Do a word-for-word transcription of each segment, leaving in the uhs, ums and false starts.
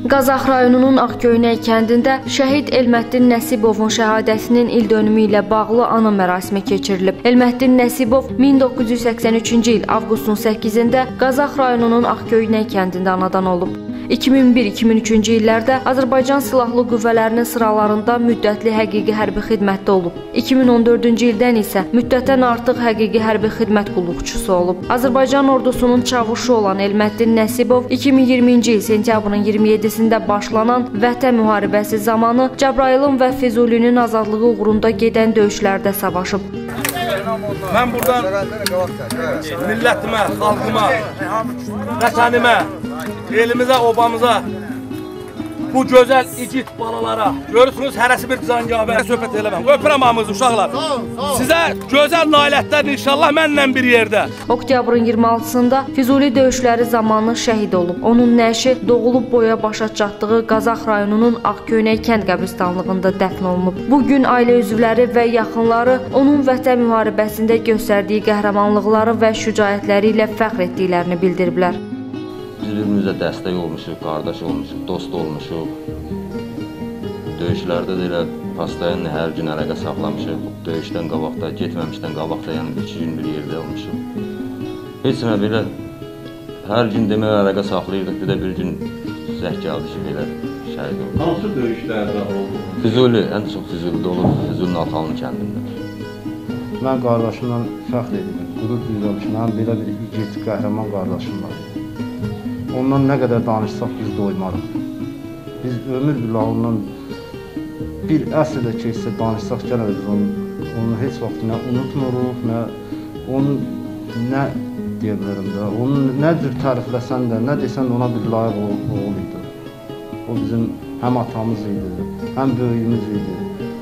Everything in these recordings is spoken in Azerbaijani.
Qazax rayonunun Ağköynək kəndində şəhid Elməddin Nəsibovun şəhadətinin ildönümü ilə bağlı ana mərasimi keçirilib. Elməddin Nəsibov min doqquz yüz səksən üçüncü il avqustun səkkizində Qazax rayonunun Ağköynək kəndində anadan olub. iki min bir iki min üçüncü illərdə Azərbaycan Silahlı Qüvvələrinin sıralarında müddətli həqiqi hərbi xidmətdə olub. iki min on dördüncü ildən isə müddətdən artıq həqiqi hərbi xidmət qulluqçusu olub. Azərbaycan ordusunun çavuşu olan Elməddin Nəsibov iki min iyirminci il sentyabrın iyirmi yeddisində başlanan Vətən müharibəsi zamanı Cəbrayılın və Füzulinin azadlığı uğrunda gedən döyüşlərdə savaşıb. Mən buradan millətimə, xalqıma, vətənimə, elimizə, obamıza, bu gözəl igid balalara, görürsünüz, hərəsi bir cangavə söhbət eləməm. Öpürəm hamınızı uşaqlar. Sizə gözəl nailətlər inşallah mənlə bir yerdə. Oktyabrın iyirmi altısında Füzuli döyüşləri zamanı şəhid olub. Onun nəşi doğulub boya başa çatdığı Qazax rayonunun Ağköynək kənd qəbristanlığında dəfn olunub. Bugün ailə üzvləri və yaxınları onun Vətən müharibəsində göstərdiyi qəhrəmanlıqları və şücaətləri ilə fəxr etdiklərini bildiriblər. Bir-birimizə dəstək olmuşuq, qardaş olmuşuq, dost olmuşuq. Döyüşlərdə də elə pastayan hər gün əlaqə saxlamışıq. Döyüşdən qabaqda, getməmişdən qabaqda, yəni iki gün bir yerdə olmuşuq. Heç nə belə hər gün demək əlaqə saxlayırdıq, bir də bir gün zəh gəldi ki, belə şəhid oldu. Hansı döyüşlərdə oldu? Füzuli, ən çox Füzulidə olub, Füzulinin Alxanlı kəndində. Mən qardaşımla fəxr edirəm, qürur duyuram ki, mənim belə bir igid, qəhrəman qardaşım var. Ondan nə qədər danışsaq biz doymarıq. Biz ömür billah ondan bir əsr də keçsə danışsaq gələ biz onu, onu heç vaxt nə unutmuruq, nə onu nə deyə bilərəm də, onu nə cür tərifləsən də, nə desən ona bir layiq oğul idi. O bizim həm atamız idi, həm böyüyümüz idi.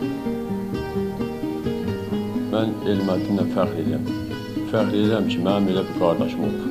Mən Elməddinlə fəxr edirəm. Fəxr edirəm ki, mənim elə bir qardaşım olub.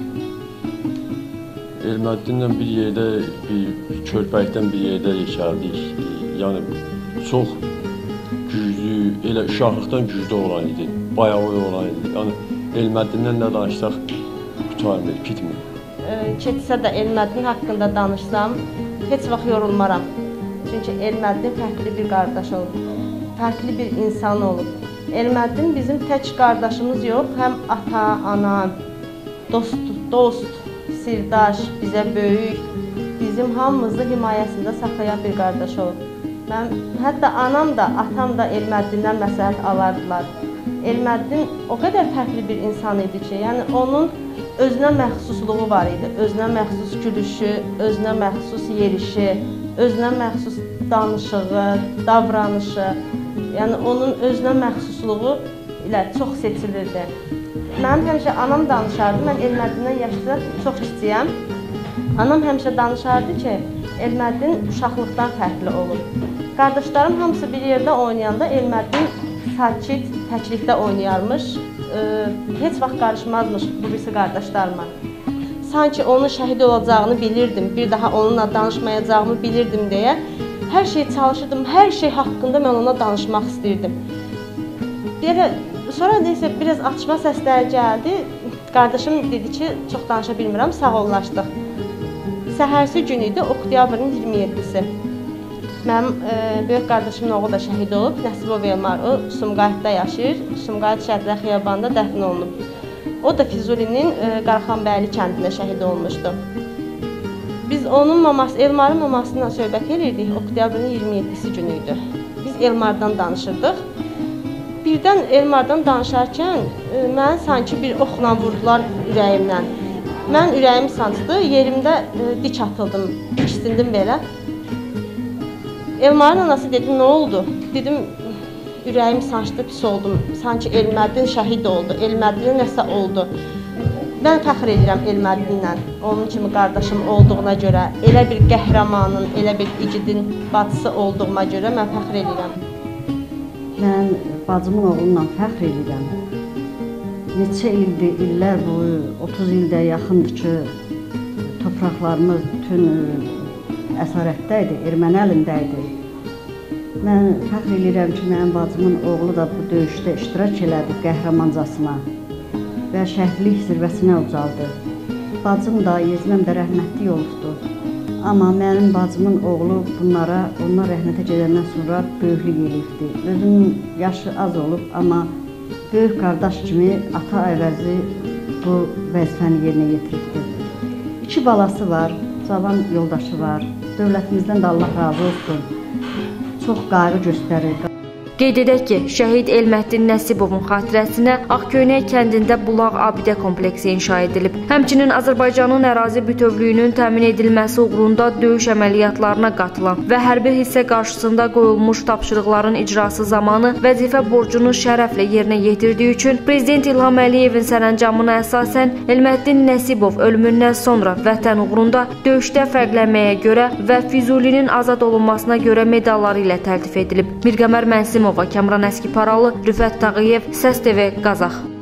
Elməddinlə bir yerdə, bir körpəkdən bir yerdə yekəldik. Yəni, çox güclü, elə uşaqlıqdan güclü olan idi, bayağı olan idi. Yəni, Elməddindən nə danışsaq, qutarmır, bitmir. Keçsə də Elməddin haqqında danışsam, heç vaxt yorulmaram. Çünki Elməddin fərqli bir qardaş olub, fərqli bir insan olub. Elməddin bizim tək qardaşımız yox, həm ata, ana, dost, dost, sirdaş, bizə böyük, bizim hamımızı himayəsində saxlayan bir qardaş olub. Mən, hətta anam da, atam da Elməddindən məsləhət alardılar. Elməddin o qədər fərqli bir insan idi ki, yəni onun özünə məxsusluğu var idi. Özünə məxsus gülüşü, özünə məxsus yerişi, özünə məxsus danışığı, davranışı, yəni onun özünə məxsusluğu ilə çox seçilirdi. Mənim həmişə anam danışardı, mən Elməddindən yaşda çox kiçiyəm. Anam həmişə danışardı ki, Elməddin uşaqlıqdan fərqli olub. Qardaşlarım hamısı bir yerdə oynayanda Elməddin sakit, təklikdə oynayarmış, heç vaxt qarışmazmış bu birisi qardaşlarıma. Sanki onun şəhid olacağını bilirdim, bir daha onunla danışmayacağımı bilirdim deyə hər şey çalışırdım, hər şey haqqında mən ona danışmaq istəyirdim. Deyərək, sonra neysə, biraz atışma səsləri gəldi. Qardaşım dedi ki, çox danışa bilmirəm, sağollaşdıq. Səhərsi gün idi, oktyabrın iyirmi yeddisi. Mənim e, böyük qardaşımın oğlu da şəhid olub, Nəsibov Elmar, o Sumqayıtda yaşayır, Sumqayıt Şəhidlər Xiyabanında dəfn olunub. O da Füzulinin e, Qarxanbəyli kəndində şəhid olmuşdu. Biz onun maması, Elmarın mamasından söhbət edirdik, oktyabrın iyirmi yeddisi günü idi. Biz Elmardan danışırdıq. Birdən Elmardan danışarkən mən sanki bir oxla vurdular ürəyimdən. Mən ürəyim sancdı, yerimdə dik atıldım, diksindim belə. Elmarın anası dedi, nə oldu? Dedim, ürəyim sancdı, pis oldum. Sanki Elməddin şəhid oldu, Elməddin nəsə oldu. Mən fəxr edirəm Elməddinlə, onun kimi qardaşım olduğuna görə, elə bir qəhrəmanın, elə bir igidin bacısı olduğuma görə mən fəxr edirəm. Mən bacımın oğlunla fəxr edirəm. Neçə ildir, illər boyu, otuz ildə yaxındır ki, torpaqlarımız bütün əsarətdə idi, erməni əlində idi. Mən fəxr edirəm ki, mənim bacımın oğlu da bu döyüşdə iştirak elədi qəhrəmancasına və şəhidlik zirvəsinə ucaldı. Bacım da, yeznəm də rəhmətli olubdu. Amma mənim bacımın oğlu bunlara, onlar rəhmətə gedəndən sonra böyüklük eləyibdi. Özünün yaşı az olub, amma böyük qardaş kimi ata əvəzi bu vəzifəni yerinə yetiribdi. İki balası var, cavan yoldaşı var. Dövlətimizdən də Allah razı olsun. Çox qayğı göstərir. Qeyd edək ki, şəhid Elməddin Nəsibovun xatirəsinə Ağköynək kəndində Bulaq abidə kompleksi inşa edilib. Həmçinin Azərbaycanın ərazi bütövlüyünün təmin edilməsi uğrunda döyüş əməliyyatlarına qatılan və hərbi hissə qarşısında qoyulmuş tapşırıqların icrası zamanı vəzifə borcunu şərəflə yerinə yetirdiyi üçün Prezident İlham Əliyevin sərəncamına əsasən Elməddin Nəsibov ölümündən sonra vətən uğrunda döyüşdə fərqlənməyə görə və Füzulinin azad olunmasına görə medalları ilə təltif edilib. Mirqəmər Mənsimov, Kəmran Əskiparalı, Rüfət Tağıyev, Səs T V, Qazax.